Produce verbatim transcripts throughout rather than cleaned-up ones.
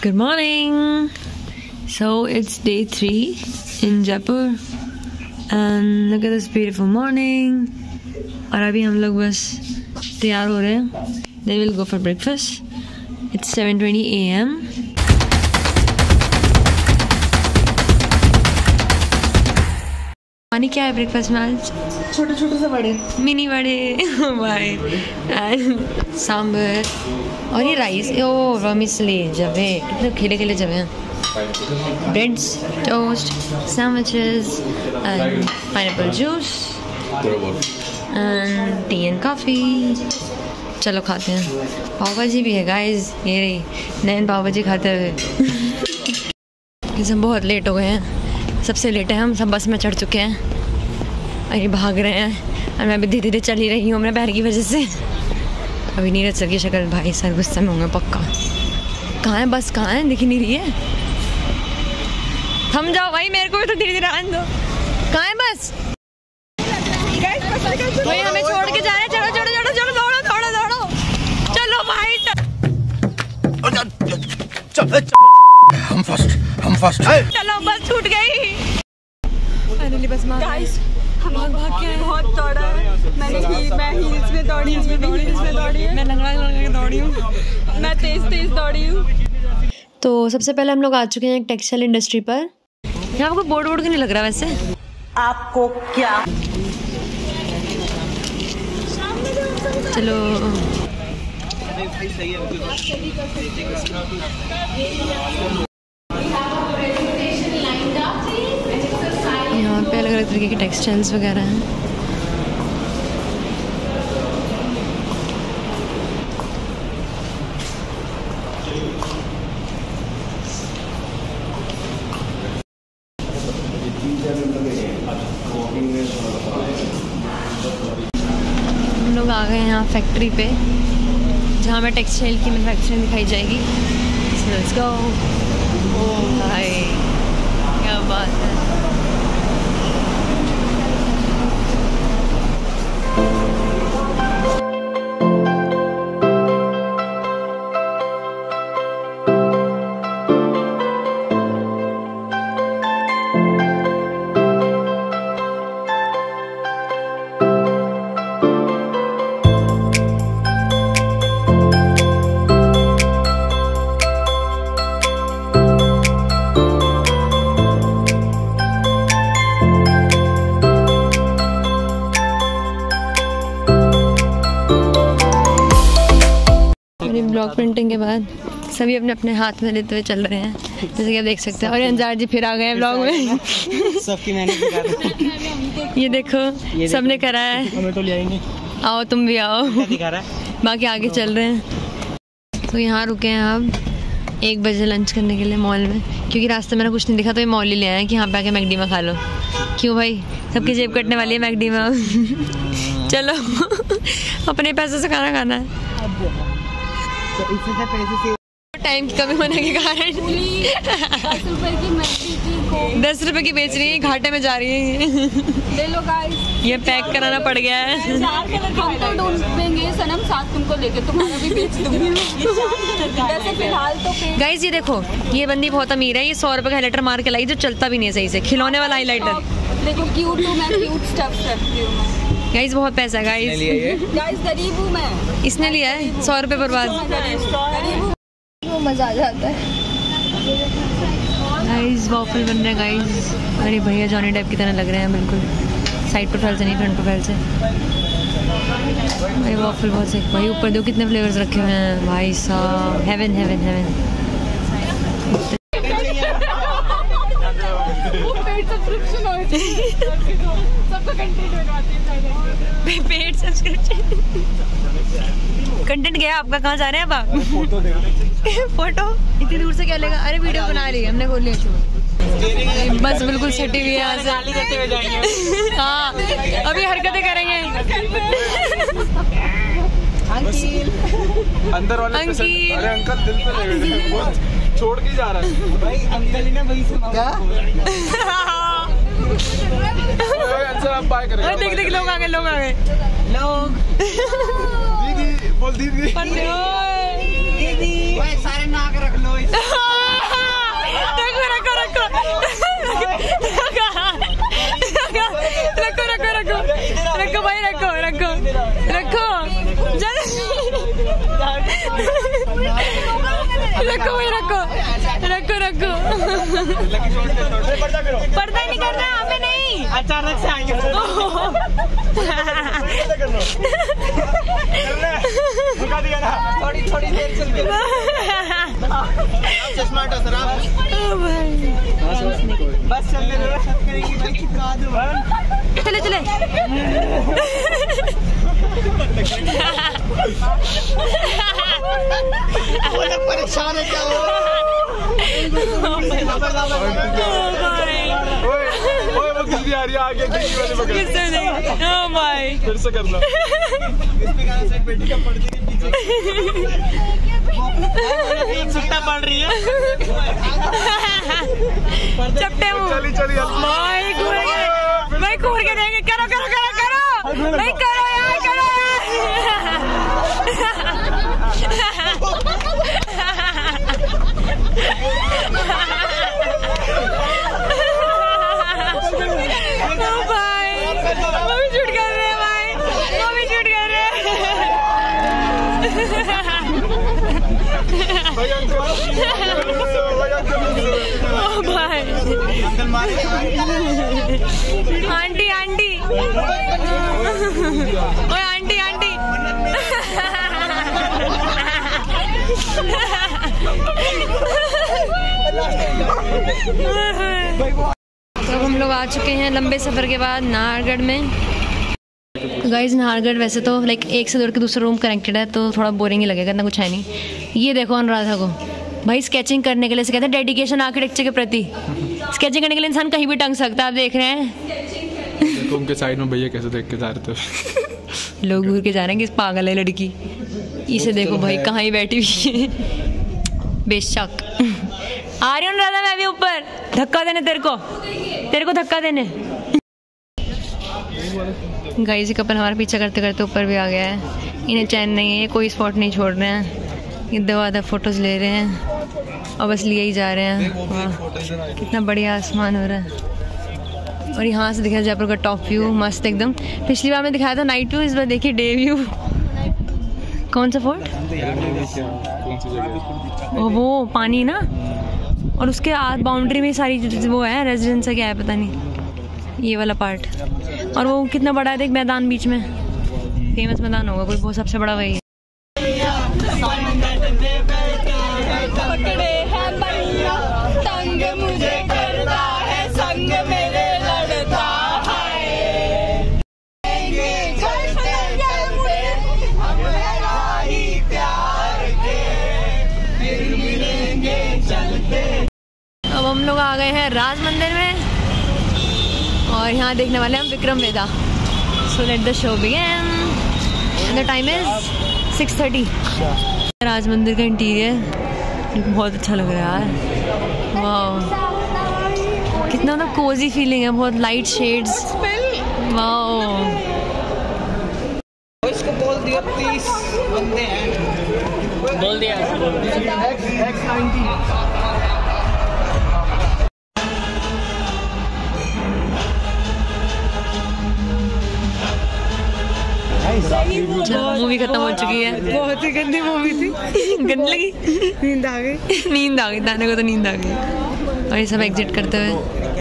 Good morning. So it's day three in Jaipur and look at this beautiful morning. और अभी हम लोग बस तैयार हो रहे हैं. Then we'll go for breakfast. It's seven twenty a m पानी क्या है ब्रेकफास्ट में आज? छोटे छोटे से बड़े मिनी बड़े भाई एंड सांबर और ये राइस. ओ रमिसली जवे कितने खिले खिले जवे हैं. Breads, toast, sandwiches and pineapple juice and tea and coffee. चलो खाते हैं. पाव भाजी भी है गाइस. ये रही नैन पाव भाजी खाते हुए. हम बहुत लेट हो गए हैं. सबसे लेट है हम. सब बस में चढ़ चुके हैं. अरे भाग रहे हैं और मैं अभी धीरे धीरे चल ही रही हूँ अपने पैर की वजह से. अभी नीरज सर की शक्ल भाई सर गुस्से में होंगे पक्का. कहाँ है बस? कहाँ है? दिख नहीं रही है. थम जाओ भाई, मेरे को भी तो धीरे धीरे आने दो. कहाँ है बस? भाई हमें छोड़ के जा रहे हैं. चलो चलो चलो चलो दौड़ो दौड़ो दौड़ो. चलो भाई हम फर्स्ट हम फर्स्ट. चलो बस छूट गई. फाइनली बस मार. गाइस हम लोग भाग के बहुत दौड़ा है. मैंने ही, मैं हील्स में दौड़ी हूँ. हील्स में दौड़ी है. मैं लंगड़ा लंगड़ा के दौड़ी हूँ. मैं तेज तेज दौड़ी हूँ. तो सबसे पहले हम लोग आ चुके हैं एक टेक्सटाइल इंडस्ट्री पर. यहाँ आपको बोर्ड वोर्ड नहीं लग रहा वैसे? आपको क्या चलो यहाँ पे अलग अलग तरीके के टेक्सटाइल्स वगैरह हैं. हम लोग आ गए हैं यहाँ फैक्ट्री पे जहाँ में टेक्सटाइल की मैन्युफैक्चरिंग दिखाई जाएगी. Let's go. ओह भाई क्या बात है. ब्लॉक प्रिंटिंग के बाद सभी अपने अपने हाथ में लेते हुए चल रहे हैं जैसे कि आप देख सकते हैं. और अंजार जी फिर आ गए हैं ब्लॉग में. सबकी मैंने दिखा. ये देखो ये सबने करा है. हमें तो ले आएंगे. आओ तुम भी आओ. दिखा रहा है. बाकी आगे चल रहे हैं. तो यहाँ रुके हैं अब एक बजे लंच करने के लिए मॉल में, क्योंकि रास्ते में ना कुछ नहीं दिखा तो ये मॉल ही ले आए हैं कि यहाँ पे आके मैकडी में खा लो. क्यों भाई सबकी जेब कटने वाली है मैकडी में. चलो अपने पैसों से खाना खाना है. तो इससे से पैसे से टाइम की कमी होने के कारण दस रुपए की मैगी की दस रुपए की बेच रही है. घाटे में जा रही है. ले लो गाइस. ये पैक कराना पड़ गया है. चार कलर हम तो ढूंढ देंगे सनम. साथ तुमको लेके तुम्हारा भी बेच दूंगी. वैसे फिलहाल तो गाइस ये देखो ये बंदी बहुत अमीर है. ये सौ रुपए का हाईलाइटर मार के लाई जो चलता भी नहीं है सही से. खिलौने वाला हाईलाइटर. देखो क्यूट हूँ मैं. क्यूट स्टफ रखती हूँ. गाइस बहुत पैसा है गाइस. गाइस गरीब हूँ मैं. इसने लिया है सौ रुपए बर्बाद. वो मजा आ जाता है. गाइस वॉफल बन रहे हैं गाइस. अरे भैया जॉनी डेप की तरह लग रहे हैं बिल्कुल. साइड प्रोफाइल से नहीं फ्रंट प्रोफाइल से. भाई वॉफल बहुत से. भाई ऊपर दो कितने फ्लेवर्स रखे हुए हैं भाई साहब. Heaven heaven heaven. Paid subscription. Content गया आपका. कहाँ जा रहे हैं अब आप? फोटो फोटो इतनी दूर से क्या लेगा? अरे वीडियो बना रही है हमने बोल लिया. बस बिल्कुल सटी हुई है यहाँ से. हाँ अभी हरकतें करेंगे. अंदर वाले अंकिल. अरे अंकल दिल पे ले रहे हैं. छोड़ के जा रहा है भाई. अंकल ही ना वही से क्या आप बाय करेंगे. देख देख लोग आ गए लोग आ गए लोग. दीदी बोल दीदी. दीदी सारे नाक रख लो रखो रखो रखो रखो रखो रखो रखो भाई रखो रखो रखो रखो भाई रखो रखो रखो पर्दा नहीं करना हमें नहीं अचानक से आएंगे थोड़ी थोड़ी देर चल के चश्मा हटा सर आप बस चलने दो करेंगे भाई चिपका दो चले चले परेशान है क्या वो ओए वो किसकी आ रही है आगे किसकी वाली पकड़ किससे नहीं ओ माय फिर से करना इस पे गाना साइड बेटी का पड़ रही है पीछे सुट्टा पड़ रही है चपटे मुंह चली चली भाई घूर के भाई घूर के देंगे करो करो करो करो भाई करो यार करो भाई वो भी झूठ कर रहे हैं भाई वो भी झूठ कर रहे हैं भाई अंकल भाई आंटी आंटी ओए आंटी आंटी तो हम लोग आ चुके हैं लंबे सफ़र के बाद नाहरगढ़ में। गाइज नाहरगढ़ वैसे तो लाइक एक से दौड़ के दूसरा रूम कनेक्टेड है तो थोड़ा बोरिंग ही लगेगा, इतना कुछ है नहीं। ये देखो अनुराधा को भाई स्केचिंग करने के लिए से कहते हैं डेडिकेशन आर्किटेक्चर के प्रति। स्केचिंग करने के लिए इंसान कहीं भी टंग सकता है, आप देख रहे हैं। देखो उनके साइड में भैया कैसे देख के जा रहे थे लोग घूर के जा रहे हैं कि इस पागल है लड़की, इसे देखो भाई कहाँ ही बैठी हुई है। बेशक आ रही हूँ राधा मैं भी ऊपर, धक्का देने तेरे को तेरे को धक्का देने। गाइस जी कपल हमारा पीछा करते करते ऊपर भी आ गया है, इन्हें चैन नहीं है, कोई स्पॉट नहीं छोड़ रहे हैं, ये दवा दवा फोटोज ले रहे हैं और बस लिए ही जा रहे हैं। वाह कितना बढ़िया आसमान हो रहा है और यहाँ से दिखा जयपुर का टॉप व्यू मस्त एकदम। पिछली बार में दिखाया था नाइट व्यू, इस बार देखिए डे व्यू। कौन सा फोर्ट? वो वो पानी ना, और उसके आध बाउंड्री में सारी वो है रेजिडेंस है क्या है पता नहीं, ये वाला पार्ट। और वो कितना बड़ा है देख मैदान बीच में, फेमस मैदान होगा कोई, बहुत सबसे बड़ा वही है। अब हम लोग आ गए हैं राज मंदिर में और यहाँ देखने वाले हैं हम Vikram Vedha. So let the show begin and the time is six thirty. Raj Mandir का इंटीरियर बहुत अच्छा लग रहा है यार, वाह कितना ना कोजी फीलिंग है, बहुत लाइट शेड्स, वाह। इसको बोल दिया तीस बंदे हैं, बोल दिया मूवी खत्म हो चुकी है, बहुत ही गंदी मूवी थी। गंदी लगी, नींद आ गई नींद आ गई दाने को तो नींद आ गई। और ये सब एग्जिट करते हुए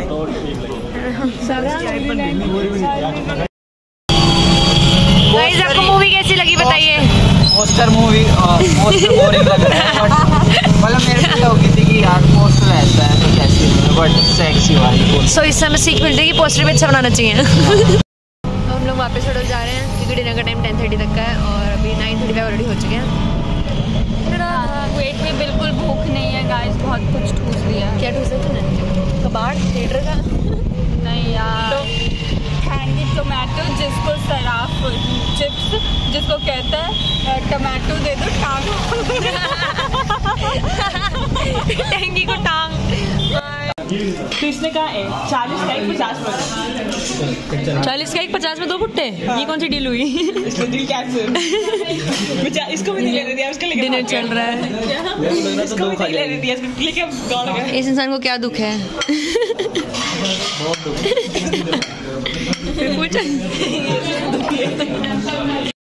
गाइस आपको मूवी कैसी लगी बताइए। पोस्टर मूवी पोस्टर बोरिंग लग रहा है, मतलब मेरे को लगी थी कि यार पोस्टर ऐसा है तो कैसी है, बट सेक्सी वाली। सो इससे हमें सीख मिलती है कि पोस्टर भी अच्छा बनाना चाहिए। हम लोग वापस होटल जा रहे हैं क्योंकि डिनर का टाइम टेन थर्टी तक का है और अभी नाइन थर्टी फाइव ऑलरेडी हो चुके हैं। वेट में बिल्कुल भूख नहीं है गाइस, बहुत कुछ ठूस लिया। क्या ठूस है तूने? कबाड़ थिएटर का? नहीं यार, हैंगी टोमेटो जिसको सराफ चिप्स जिसको कहते हैं टमाटो दे दो टांग टैंगी को टांग। तो इसने कहा है चालीस का एक पचास में चालीस का एक पचास में दो भुट्टे। ये कौन सी डील हुई? इसको दिल कैसे इसको भी नहीं लेने दिया उसके लेके डिनर चल रहा है। इसको भी नहीं लेने दिया इसको लेके दौड़ गए। इस इंसान को क्या दुख है? पूछा